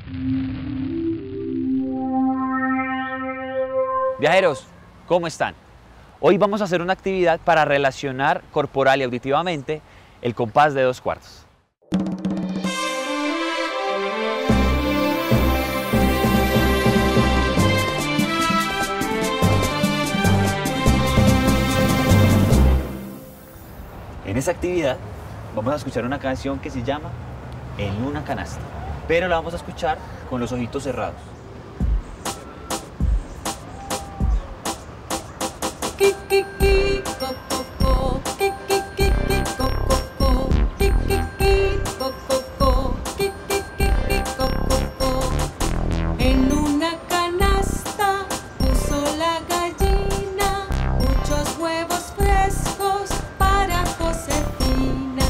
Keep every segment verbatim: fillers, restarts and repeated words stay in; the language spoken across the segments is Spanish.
Viajeros, ¿cómo están? Hoy vamos a hacer una actividad para relacionar corporal y auditivamente el compás de dos cuartos. En esa actividad vamos a escuchar una canción que se llama En una canasta, pero la vamos a escuchar con los ojitos cerrados. En una canasta puso la gallina muchos huevos frescos para Josefina.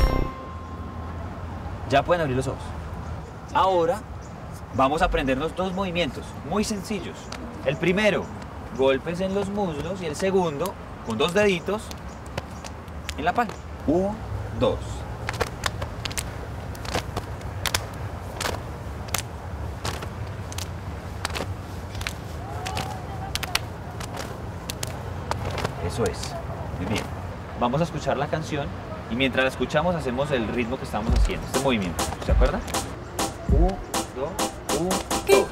Ya pueden abrir los ojos. Ahora vamos a aprendernos dos movimientos muy sencillos. El primero, golpes en los muslos, y el segundo, con dos deditos en la palma. Uno, dos. Eso es. Muy bien. Vamos a escuchar la canción y mientras la escuchamos hacemos el ritmo que estamos haciendo, este movimiento. ¿Se acuerdan? Uno, dos, uno, dos.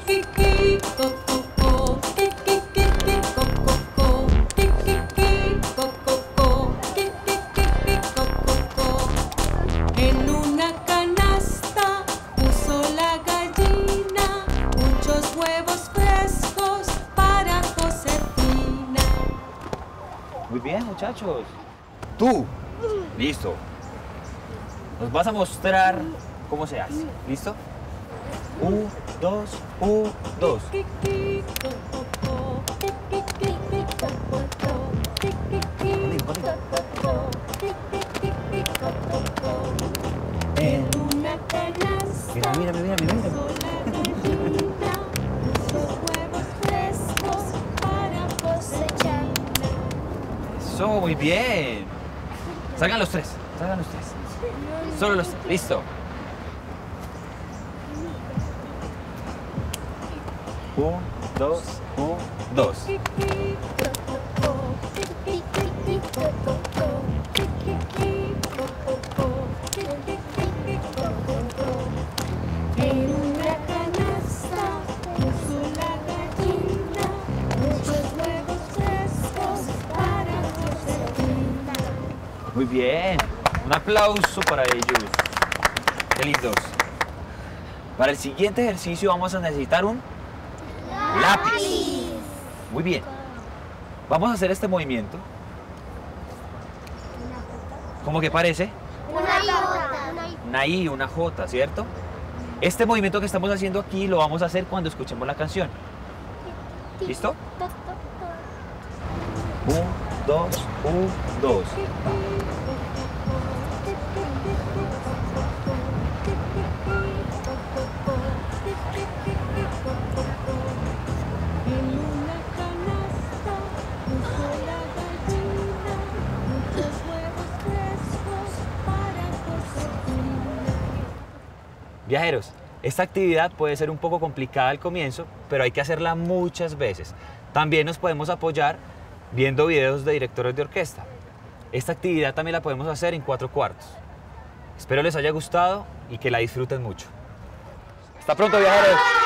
En una canasta puso la gallina muchos huevos frescos para Josefina. Muy bien, muchachos. Tú. Listo. Nos vas a mostrar cómo se hace. ¿Listo? Un, dos, un, dos. En una canasta Mira, mira, mira, mira, mira. puso la gallina muchos huevos frescos para Josefina. Eso, muy bien. Salgan los tres. Salgan los tres. Solo los tres. Listo. Un, dos, un, dos. En una canasta puso la gallina muchos huevos frescos para Josefina. Muy bien. Un aplauso para ellos. Qué lindos. Para el siguiente ejercicio vamos a necesitar un lápiz. Muy bien. Vamos a hacer este movimiento. ¿Cómo que parece? Una J. Una I, una J, ¿cierto? Este movimiento que estamos haciendo aquí lo vamos a hacer cuando escuchemos la canción. ¿Listo? Un, dos, un, dos. En una canasta puso la gallina muchos huevos frescos para Josefina. Viajeros, esta actividad puede ser un poco complicada al comienzo, pero hay que hacerla muchas veces. También nos podemos apoyar viendo videos de directores de orquesta. Esta actividad también la podemos hacer en cuatro cuartos. Espero les haya gustado y que la disfruten mucho. Hasta pronto, viajeros.